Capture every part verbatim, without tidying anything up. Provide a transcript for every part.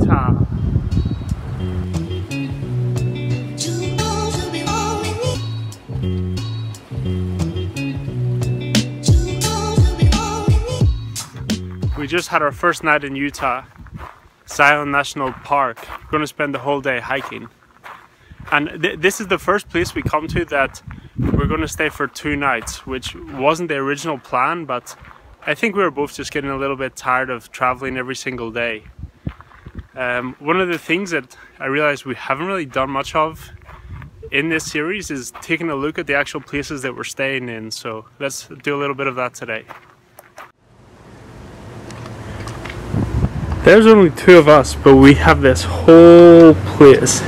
Utah. We just had our first night in Utah, Zion National Park. We're going to spend the whole day hiking. And th this is the first place we come to that we're going to stay for two nights, which wasn't the original plan, but I think we were both just getting a little bit tired of traveling every single day. Um, one of the things that I realized we haven't really done much of in this series is taking a look at the actual places that we're staying in. So let's do a little bit of that today. There's only two of us, but we have this whole place.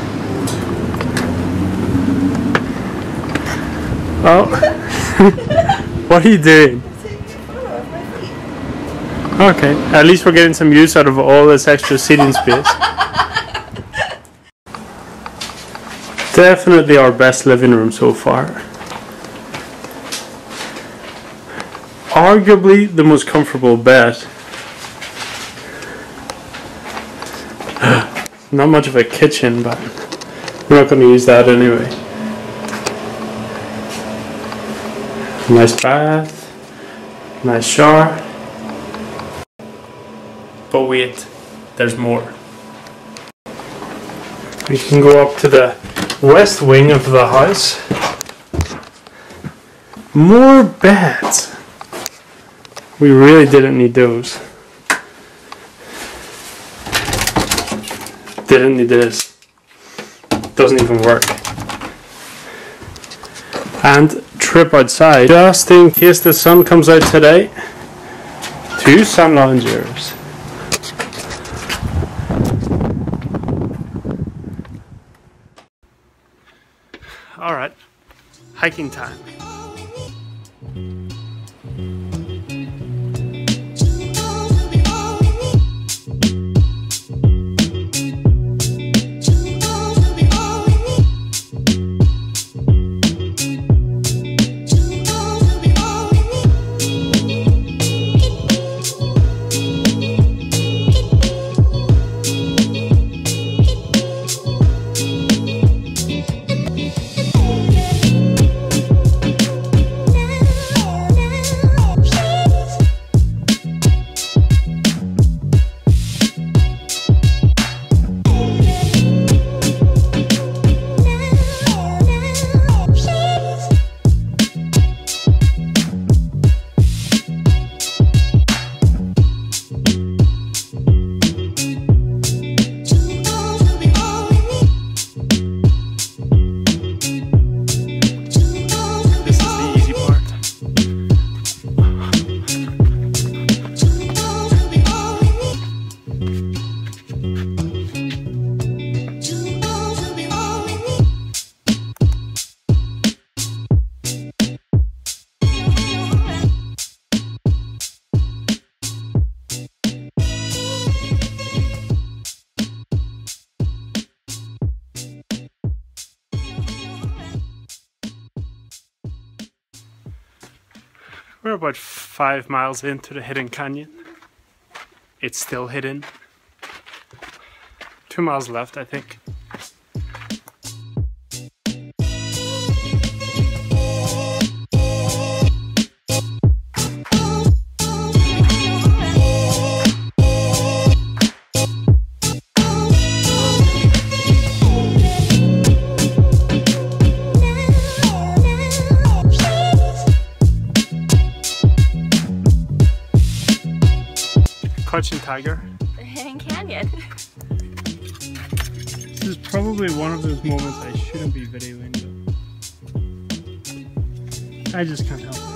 Oh, what are you doing? Okay, at least we're getting some use out of all this extra seating space. Definitely our best living room so far. Arguably the most comfortable bed. Not much of a kitchen, but we're not going to use that anyway. Nice bath, nice shower. But wait, there's more. We can go up to the west wing of the house. More beds. We really didn't need those. Didn't need this. Doesn't even work. And trip outside, just in case the sun comes out today. Two sun loungers. Alright, hiking time. We're about five miles into the hidden canyon. It's still hidden. Two miles left, I think. Crouching Tiger. The Hidden Canyon. This is probably one of those moments I shouldn't be videoing, but I just can't help it.